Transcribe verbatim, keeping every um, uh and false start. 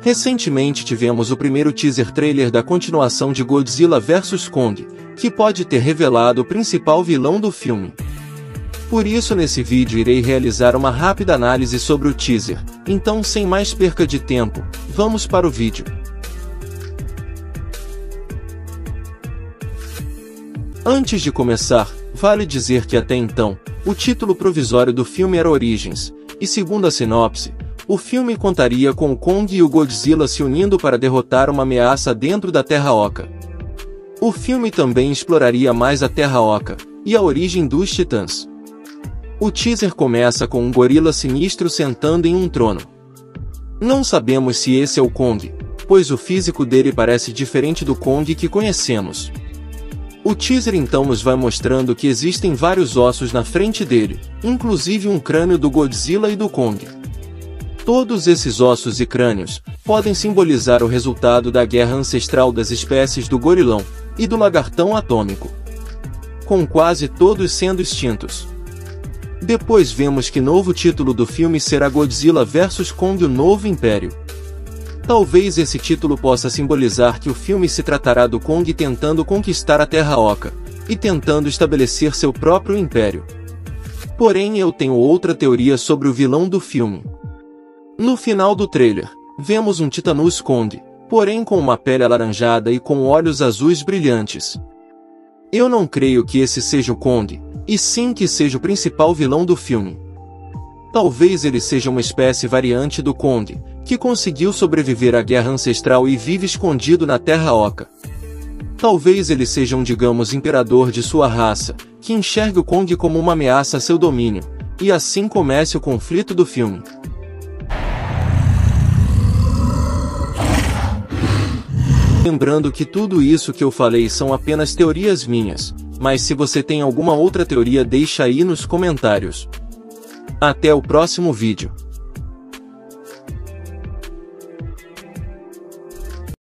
Recentemente tivemos o primeiro teaser trailer da continuação de Godzilla versus Kong, que pode ter revelado o principal vilão do filme. Por isso nesse vídeo irei realizar uma rápida análise sobre o teaser, então sem mais perca de tempo, vamos para o vídeo. Antes de começar, vale dizer que até então, o título provisório do filme era Origins, e segundo a sinopse, o filme contaria com o Kong e o Godzilla se unindo para derrotar uma ameaça dentro da Terra Oca. O filme também exploraria mais a Terra Oca, e a origem dos Titãs. O teaser começa com um gorila sinistro sentando em um trono. Não sabemos se esse é o Kong, pois o físico dele parece diferente do Kong que conhecemos. O teaser então nos vai mostrando que existem vários ossos na frente dele, inclusive um crânio do Godzilla e do Kong. Todos esses ossos e crânios podem simbolizar o resultado da guerra ancestral das espécies do gorilão e do lagartão atômico, com quase todos sendo extintos. Depois vemos que novo título do filme será Godzilla versus Kong: O Novo Império. Talvez esse título possa simbolizar que o filme se tratará do Kong tentando conquistar a Terra Oca, e tentando estabelecer seu próprio império. Porém eu tenho outra teoria sobre o vilão do filme. No final do trailer, vemos um Titânus Kong, porém com uma pele alaranjada e com olhos azuis brilhantes. Eu não creio que esse seja o Kong, e sim que seja o principal vilão do filme. Talvez ele seja uma espécie variante do Kong, que conseguiu sobreviver à guerra ancestral e vive escondido na Terra Oca. Talvez ele seja um, digamos, imperador de sua raça, que enxergue o Kong como uma ameaça a seu domínio, e assim comece o conflito do filme. Lembrando que tudo isso que eu falei são apenas teorias minhas, mas se você tem alguma outra teoria deixa aí nos comentários. Até o próximo vídeo.